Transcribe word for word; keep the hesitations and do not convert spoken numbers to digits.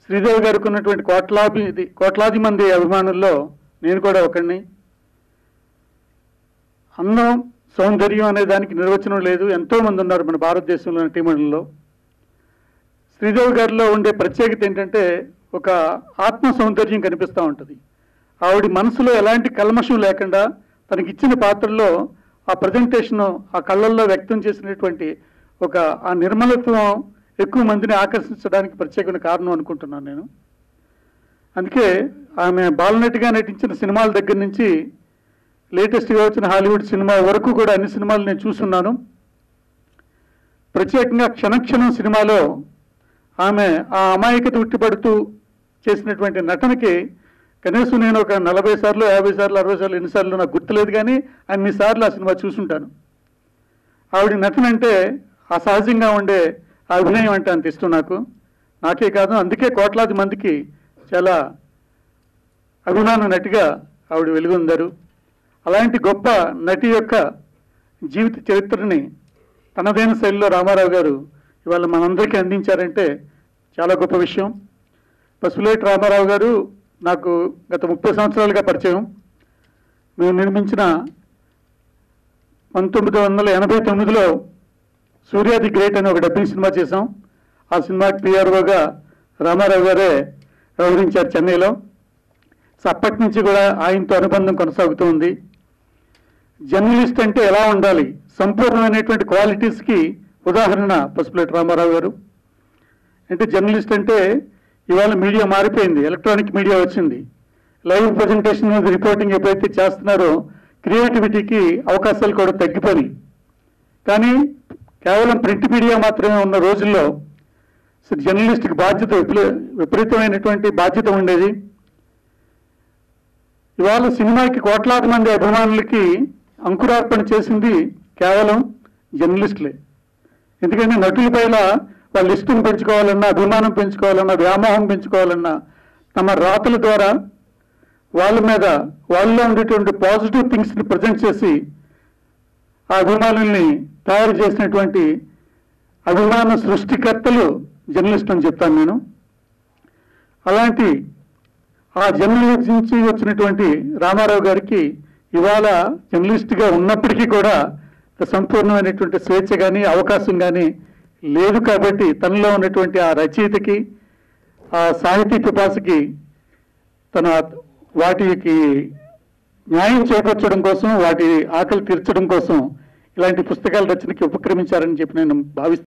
శ్రీదేవి గారికి ఉన్నటువంటి కోట్లాది కోట్లాది మంది అభిమానుల్లో నేను కూడా ఒకడిని. అందం సౌందర్యం అనే దానికి నిర్వచనం లేదు, ఎంతోమంది ఉన్నారు మన భారతదేశంలో నటీమణుల్లో. శ్రీదేవి గారిలో ఉండే ప్రత్యేకత ఏంటంటే ఒక ఆత్మ సౌందర్యం కనిపిస్తూ ఉంటుంది. ఆవిడ మనసులో ఎలాంటి కల్మషం లేకుండా తనకిచ్చిన పాత్రలో ఆ ప్రజెంటేషను ఆ కళ్ళల్లో వ్యక్తం చేసినటువంటి ఒక ఆ నిర్మలత్వం ఎక్కువ మందిని ఆకర్షించడానికి ప్రత్యేకమైన కారణం అనుకుంటున్నాను నేను. అందుకే ఆమె బాలనటిగా నటించిన సినిమాల దగ్గర నుంచి లేటెస్ట్గా వచ్చిన హాలీవుడ్ సినిమా వరకు కూడా అన్ని సినిమాలు నేను చూస్తున్నాను. ప్రత్యేకంగా క్షణక్షణం సినిమాలో ఆమె ఆ అమాయకత ఉట్టిపడుతూ చేసినటువంటి నటనకి కనీసం నేను ఒక నలభై సార్లు యాభై సార్లు అరవై సార్లు ఎన్నిసార్లు నాకు గుర్తులేదు, కానీ అన్నిసార్లు ఆ సినిమా చూసుంటాను. ఆవిడ నటన అంటే అసహజంగా ఉండే ఆ అభినయం అంటే అంత ఇష్టం నాకు. నాకే కాదు, అందుకే కోట్లాది మందికి చాలా అభిమాన నటిగా ఆవిడ వెలుగొందారు. అలాంటి గొప్ప నటి యొక్క జీవిత చరిత్రని తనదైన శైలిలో రామారావు గారు ఇవాళ మనందరికీ అందించారంటే చాలా గొప్ప విషయం. పసుపులేటి రామారావు గారు నాకు గత ముప్పై సంవత్సరాలుగా పరిచయం. మేము నిర్మించిన పంతొమ్మిది వందల ఎనభై తొమ్మిదిలో సూర్య ది గ్రేట్ అని ఒక డబ్బింగ్ సినిమా చేసాం. ఆ సినిమాకి పిఆర్ఓగా రామారావు గారే వ్యవహరించారు చెన్నైలో. సో అప్పటి నుంచి కూడా ఆయనతో అనుబంధం కొనసాగుతూ ఉంది. జర్నలిస్ట్ అంటే ఎలా ఉండాలి, సంపూర్ణమైనటువంటి క్వాలిటీస్కి ఉదాహరణ పసుపులేటి రామారావు గారు. అంటే జర్నలిస్ట్ అంటే ఇవాళ మీడియా మారిపోయింది, ఎలక్ట్రానిక్ మీడియా వచ్చింది. లైవ్ ప్రజెంటేషన్ రిపోర్టింగ్ ఎప్పుడైతే చేస్తున్నారో క్రియేటివిటీకి అవకాశాలు కూడా తగ్గిపోయి, కానీ కేవలం ప్రింట్ మీడియా మాత్రమే ఉన్న రోజుల్లో జర్నలిస్ట్కి బాధ్యత విపరీతమైనటువంటి బాధ్యత ఉండేది. ఇవాళ సినిమాకి కోట్లాది మంది అభిమానులకి అంకురార్పణ చేసింది కేవలం జర్నలిస్టులే. ఎందుకంటే నటుల పైన వాళ్ళ ఇష్టం పెంచుకోవాలన్నా, అభిమానం పెంచుకోవాలన్నా, వ్యామోహం పెంచుకోవాలన్నా తమ రాతల ద్వారా వాళ్ళ మీద వాళ్ళలో ఉండేటువంటి పాజిటివ్ థింగ్స్ని ప్రజెంట్ చేసి ఆ అభిమానుల్ని తయారు చేసినటువంటి అభిమాన సృష్టికర్తలు జర్నలిస్ట్ అని చెప్తాను నేను. అలాంటి ఆ జర్నలిస్ట్ నుంచి వచ్చినటువంటి రామారావు గారికి ఇవాళ జర్నలిస్ట్గా ఉన్నప్పటికీ కూడా సంపూర్ణమైనటువంటి స్వేచ్ఛ కానీ అవకాశం కానీ లేదు. కాబట్టి తనలో ఉన్నటువంటి ఆ రచయితకి, ఆ సాహితీ పిపాసకి తన వాటికి న్యాయం చేకూర్చడం కోసం, వాటి ఆకలి తీర్చడం కోసం ఇలాంటి పుస్తకాల రచనకి ఉపక్రమించారని చెప్పి నేను భావిస్తున్నాను.